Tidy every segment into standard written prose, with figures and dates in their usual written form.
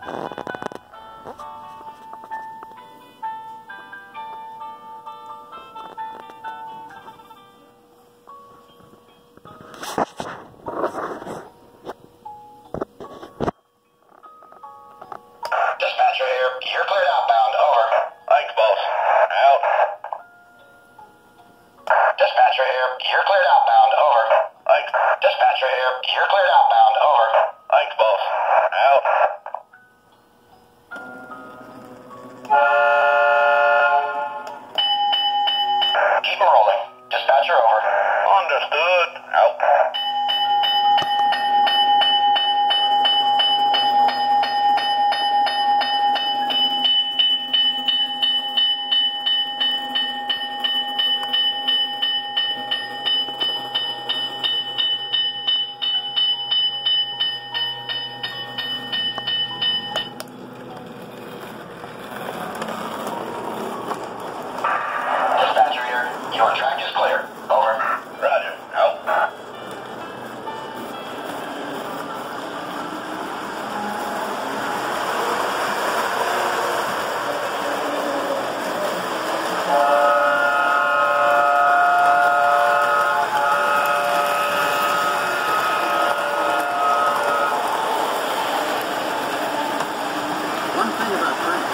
Dispatcher here. You're cleared outbound. Over. Thanks, boss. Out. Dispatcher here. You're cleared outbound. Over. Thanks. Dispatcher here. You're cleared outbound. Over. Thanks, boss. Out. Keep 'em rolling. Dispatcher over. Understood. Out. Dispatcher here. Your track is clear. Over. Roger. Out. One thing about Frank.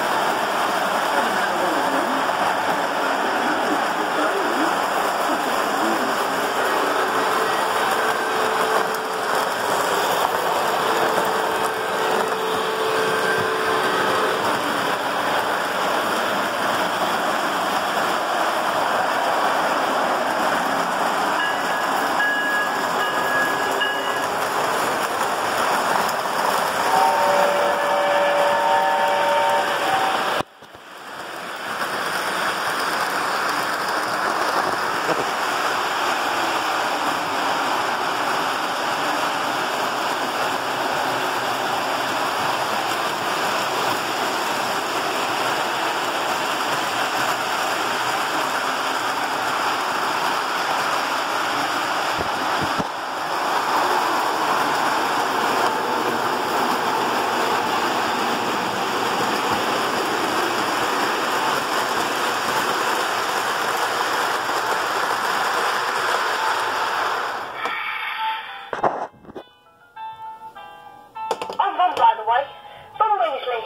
I'm Von, by the way. Von Winsley.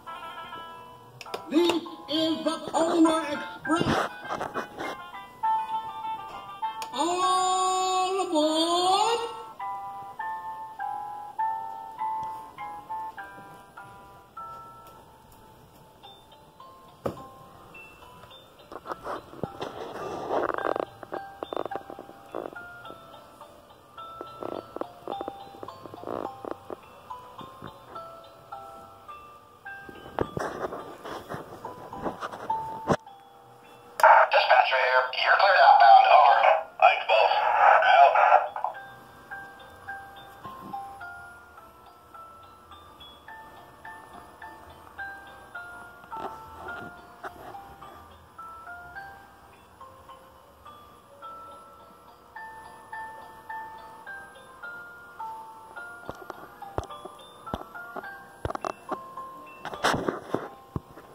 This is the Polar Express. All aboard!